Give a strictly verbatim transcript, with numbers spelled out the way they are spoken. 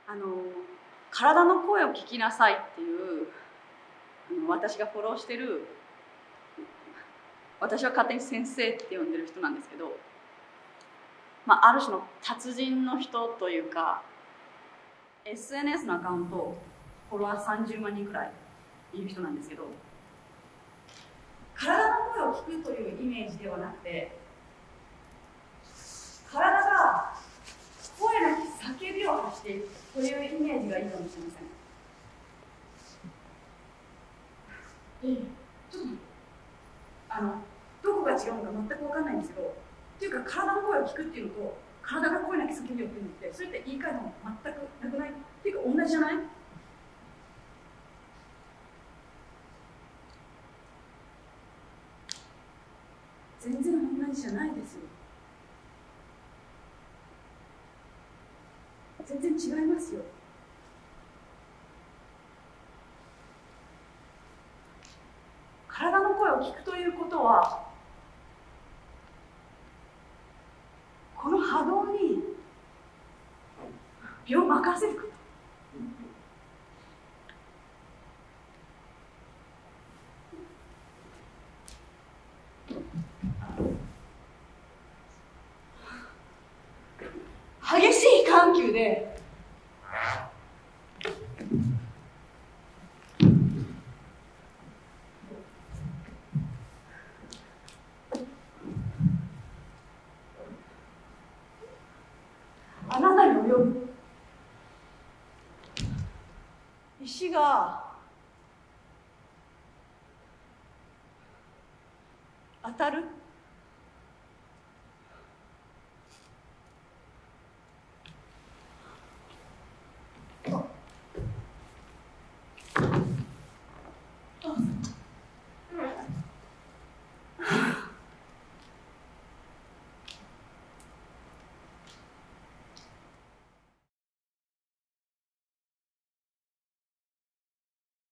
あの体の声を聞きなさいっていうあの私がフォローしてる、私は勝手に先生って呼んでる人なんですけど、まあ、ある種の達人の人というか、 エスエヌエス のアカウントフォロワーさんじゅうまんにんくらいいる人なんですけど、体の声を聞くというイメージではなくて、体が声なき叫びを発しているというイメージがいいかもしれません。ええ、ちょっとあのどこが違うのか全く分かんないんですけど、っていうか体の声を聞くっていうのと体が声なき叫びをっていうのって、それって言い換えも全くなくない？っていうか同じじゃない？全然同じじゃないですよ。全然違いますよ。体の声を聞くということは、この波動に身を任せること。激しい緩急であなたに及ぶ。石が当たる。